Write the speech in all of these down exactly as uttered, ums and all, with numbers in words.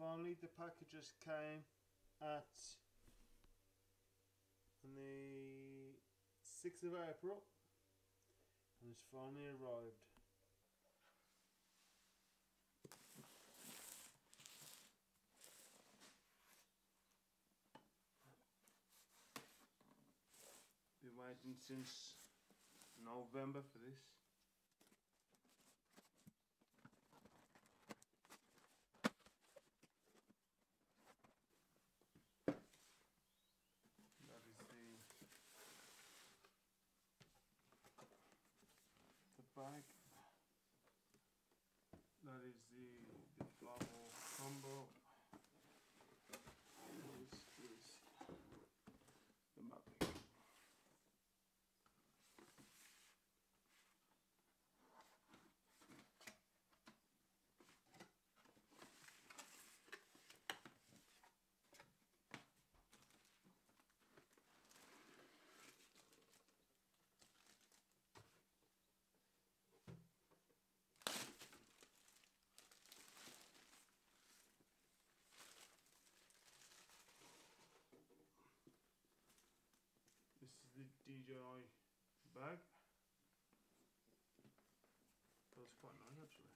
finally the packages came at on the sixth of April and it's finally arrived. Been waiting since November for this. That is the the bag. That is the the flower combo. This is the Mavic. This is the D J I bag. Feels quite nice actually.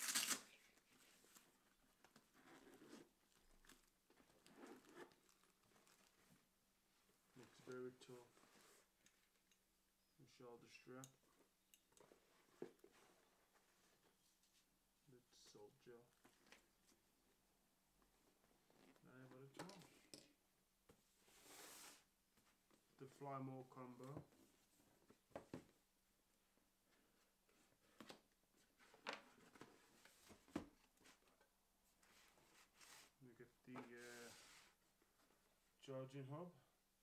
Looks very tough. The shoulder strap. It's salt gel. Now I've got a tool. The Fly More combo. We get the uh, charging hub.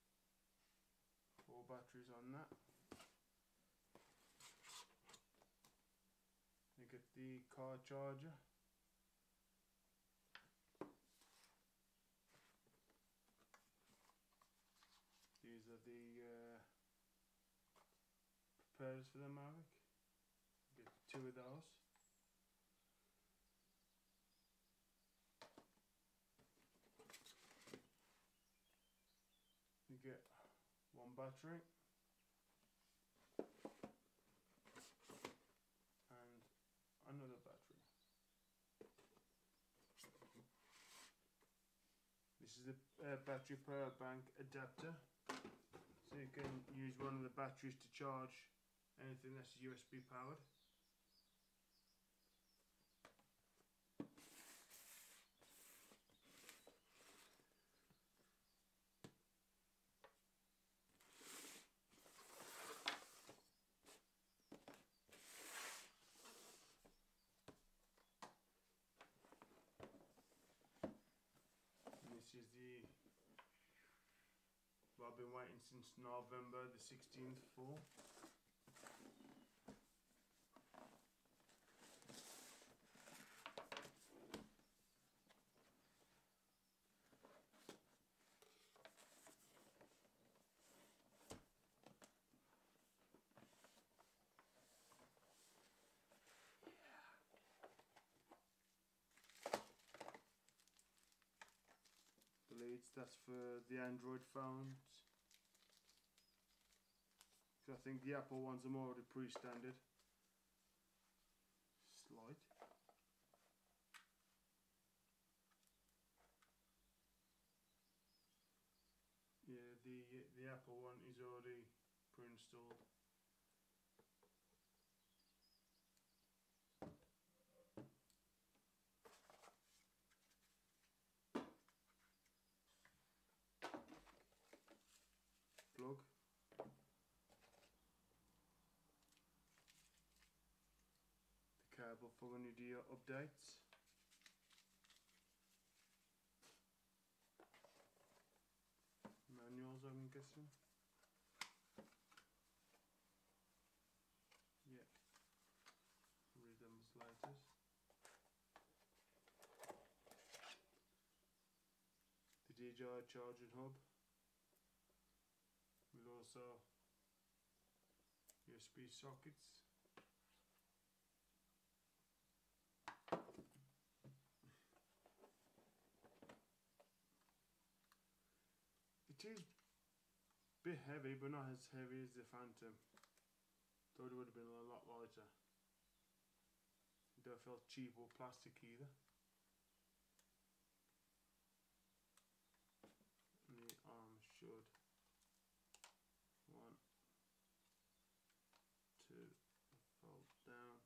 Four batteries on that. We get the car charger. These are the uh, preparers for the Mavic. Get two of those. You get one battery and another battery. This is a uh, battery power bank adapter. So you can use one of the batteries to charge anything that's U S B powered. And this is the Well, I've been waiting since November the sixteenth for. The leads, that's for the Android phones. I think the Apple ones are already pre-standard. Slide. Yeah, the the Apple one is already pre-installed. Plug. Cable for when you do your updates. Manuals, I'm guessing. Yeah. Read them later. The D J I charging hub. With also U S B sockets. It is a bit heavy, but not as heavy as the Phantom. Thought it would have been a lot lighter. It don't feel cheap or plastic either. And the arms should one, two, fold down.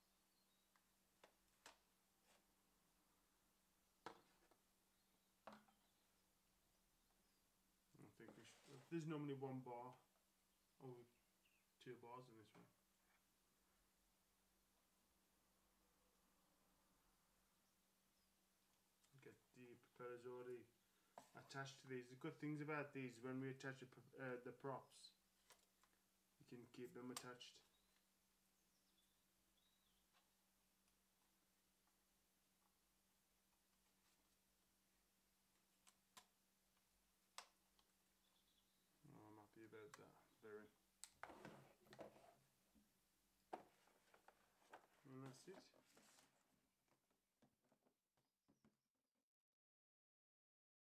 I think we should, there's normally one bar, or two bars in this one. Get the propellers already attached to these. The good things about these, when we attach the, uh, the props, you can keep them attached. Oh, I'm happy about that, very. And that's it.